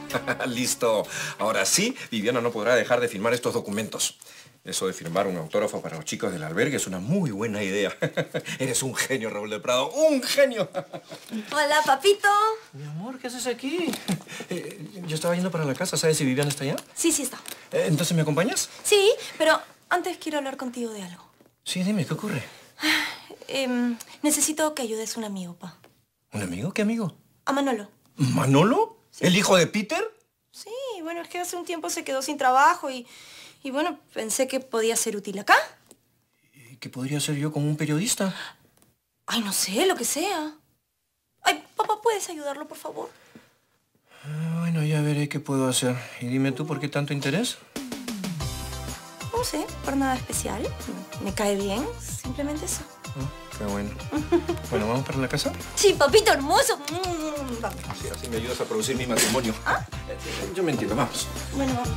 Listo. Ahora sí, Viviana no podrá dejar de firmar estos documentos. Eso de firmar un autógrafo para los chicos del albergue es una muy buena idea. Eres un genio, Raúl del Prado. ¡Un genio! Hola, papito. Mi amor, ¿qué haces aquí? Yo estaba yendo para la casa. ¿Sabes si Viviana está allá? Sí, sí está. ¿Entonces me acompañas? Sí, pero antes quiero hablar contigo de algo. Sí, dime, ¿qué ocurre? Necesito que ayudes a un amigo, pa. ¿Un amigo? ¿Qué amigo? A Manolo. ¿Manolo? Sí. ¿El hijo de Peter? Sí, bueno, es que hace un tiempo se quedó sin trabajo y bueno, pensé que podía ser útil acá. ¿Y qué podría hacer yo como un periodista? Ay, no sé, lo que sea. Ay, papá, ¿puedes ayudarlo, por favor? Bueno, ya veré qué puedo hacer. Y dime tú, ¿por qué tanto interés? No sé, por nada especial. Me cae bien, simplemente eso. Qué bueno. Bueno, ¿vamos para la casa? Sí, papito hermoso. Vamos. Sí, así me ayudas a producir mi matrimonio. ¿Ah? Yo me entiendo, vamos. Bueno, vamos.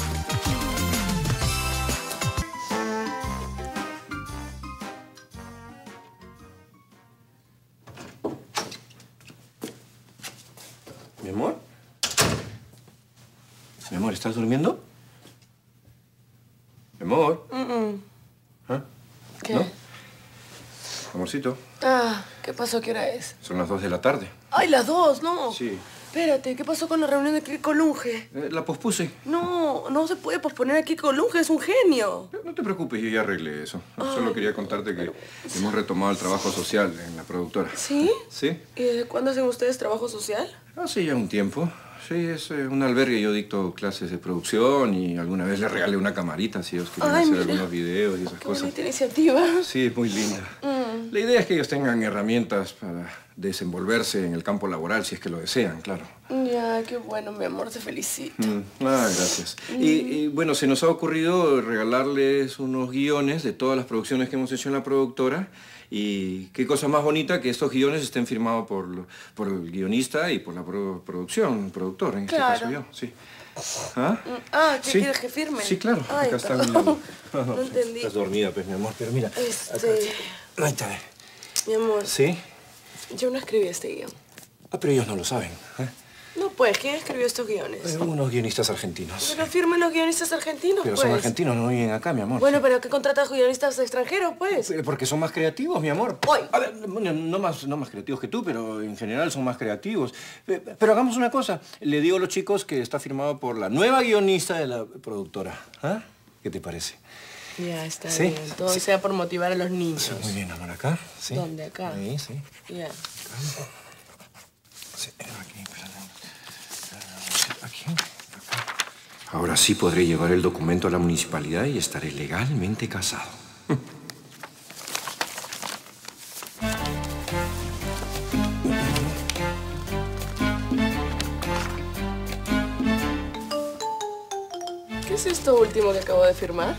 ¿Mi amor? Mi amor, ¿estás durmiendo? Mi amor. ¿Ah? ¿Qué? ¿No? Amorcito. ¿Qué pasó? ¿Qué hora es? Son las 2 de la tarde. ¡Ay, las 2! No. Sí. Espérate, ¿qué pasó con la reunión de Kiko Lunge? La pospuse. No, no se puede posponer a Kiko Lunge, es un genio. No te preocupes, yo ya arreglé eso. Solo quería contarte que hemos retomado el trabajo social en la productora. ¿Sí? ¿Sí? ¿Y desde cuándo hacen ustedes trabajo social? Hace ya un tiempo. Sí, es un albergue. Yo dicto clases de producción y alguna vez le regalé una camarita si ellos quieren hacer algunos videos y esas Qué cosas. bonita iniciativa. Sí, es muy linda. La idea es que ellos tengan herramientas para desenvolverse en el campo laboral, si es que lo desean, claro. Ya, qué bueno, mi amor, te felicito. Gracias. Y bueno, se nos ha ocurrido regalarles unos guiones de todas las producciones que hemos hecho en la productora. Y qué cosa más bonita que estos guiones estén firmados por el guionista y por la producción, el productor, en este caso yo. Sí. ¿Qué quieres que firme? Sí, claro. Ay, acá está. no entendí. Estás dormida, pues, mi amor, pero mira. Ahí está. Mi amor. ¿Sí? Yo no escribí este guión. Pero ellos no lo saben. No, pues, ¿quién escribió estos guiones? Unos guionistas argentinos. Pero firmen los guionistas argentinos, Pero pues. son argentinos, no viven acá, mi amor. Bueno, pero ¿qué contratas guionistas extranjeros, pues? Porque son más creativos, mi amor. ¡Ay! A ver, no más creativos que tú, pero en general son más creativos. Pero hagamos una cosa. Le digo a los chicos que está firmado por la nueva guionista de la productora. ¿Qué te parece? Ya, está bien. Todo sea por motivar a los niños. Sí, muy bien, amor. ¿Acá? Sí. ¿Dónde? ¿Acá? Ahí, sí. Ya. Sí, aquí. Aquí. Acá. Ahora sí podré llevar el documento a la municipalidad y estaré legalmente casado. ¿Qué es esto último que acabo de firmar?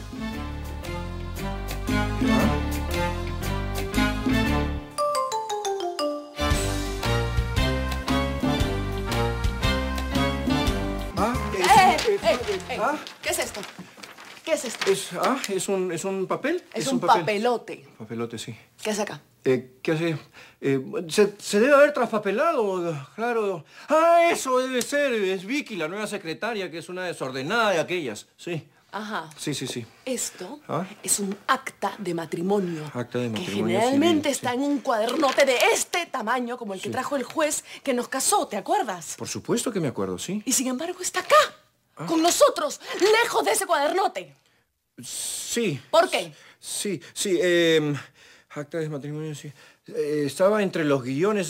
¿Qué es esto? ¿Qué es esto? ¿Es un papel? Es un papelote. Papelote, sí. ¿Qué hace acá? ¿Qué hace? Se debe haber traspapelado, claro. Eso debe ser. Es Vicky, la nueva secretaria, que es una desordenada de aquellas. Sí. Ajá. Sí. Esto es un acta de matrimonio. Acta de matrimonio que generalmente civil, está en un cuadernote de este tamaño, como el que trajo el juez que nos casó, ¿te acuerdas? Por supuesto que me acuerdo, sí. Y sin embargo está acá, con nosotros, lejos de ese cuadernote. Sí. ¿Por qué? Sí. Acta de matrimonio, sí. Estaba entre los guiones.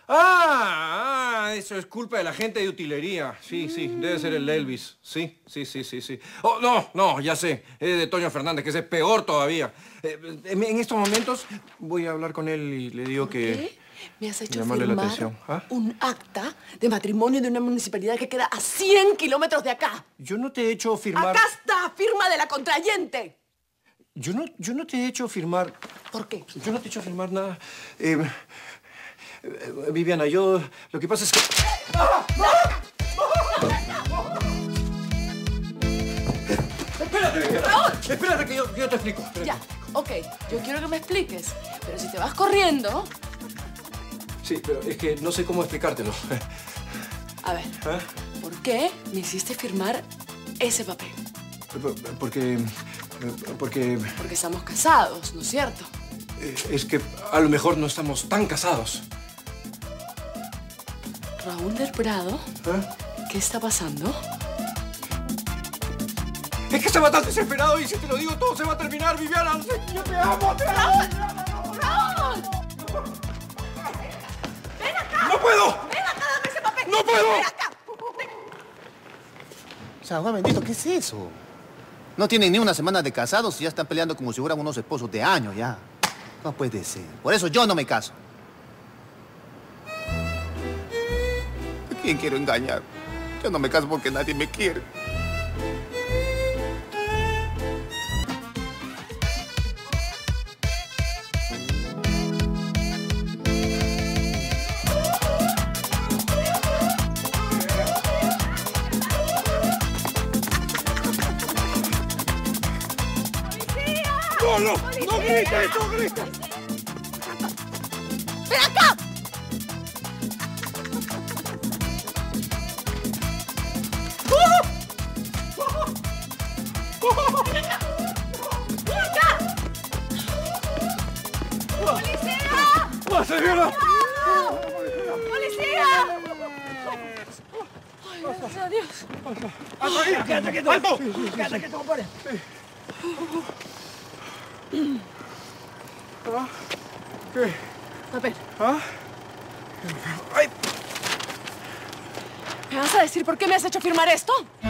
Eso es culpa de la gente de utilería. Sí, debe ser el Elvis. Sí. Oh, no, ya sé. Es de Toño Fernández, que ese es peor todavía. En estos momentos voy a hablar con él y le digo que... ¿Qué? Me has hecho llamarle la firmar atención. un acta de matrimonio de una municipalidad que queda a 100 kilómetros de acá. Yo no te he hecho firmar... ¡Acá está! ¡Firma de la contrayente! Yo no te he hecho firmar... ¿Por qué? Yo no te he hecho firmar nada. Viviana, lo que pasa es que... Espérate, Viviana. Espérate que yo te explico. Ya, ok. Yo quiero que me expliques. Pero si te vas corriendo... Sí, pero es que no sé cómo explicártelo. A ver, ¿por qué me hiciste firmar ese papel? Porque Porque estamos casados, ¿no es cierto? es que a lo mejor no estamos tan casados. Raúl del Prado, ¿qué está pasando? Es que estaba tan desesperado y si te lo digo todo se va a terminar, Viviana. Yo te amo, te amo. ¡Raúl! ¡Ven acá! ¡No puedo! ¡Ven acá, dame ese papel! ¡No puedo! ¡Ven acá! O sea, Juan bendito, ¿qué es eso? No tienen ni una semana de casados y ya están peleando como si fueran unos esposos de años ya. No puede ser. Por eso yo no me caso. ¿A quién quiero engañar? Yo no me caso porque nadie me quiere. ¡No, no! ¡No grites, no grites! ¡Ven acá! ¡Señora! ¡Policía! ¡Ay, gracias a Dios! ¡Alto ahí! ¡Quédate quieto! ¡Alto! ¡Quédate quieto, compadre! ¿Qué? Papel. ¡Ay! ¿Me vas a decir por qué me has hecho firmar esto?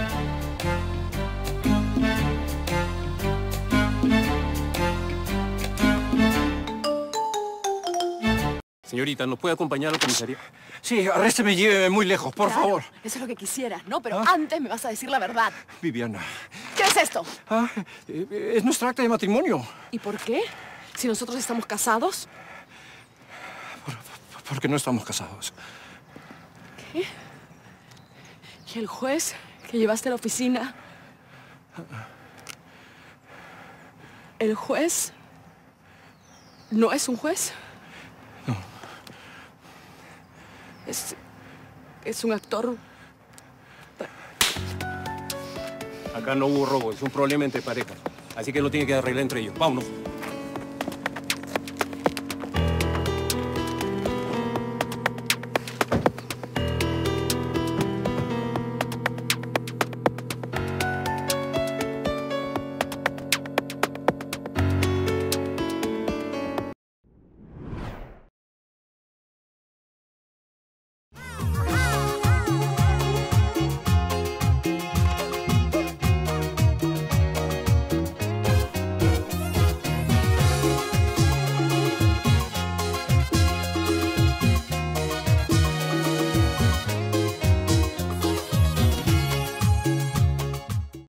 Señorita, ¿nos puede acompañar al comisaría? Sí, arrésteme y lléveme muy lejos, por Claro, favor. Eso es lo que quisieras, ¿no? Pero antes me vas a decir la verdad. Viviana. ¿Qué es esto? Es nuestra acta de matrimonio. ¿Y por qué? Si nosotros estamos casados. Porque no estamos casados. ¿Qué? ¿Y el juez que llevaste a la oficina? ¿El juez no es un juez? No. Es un actor. Acá no hubo robo, es un problema entre parejas. Así que lo tiene que arreglar entre ellos. Vámonos.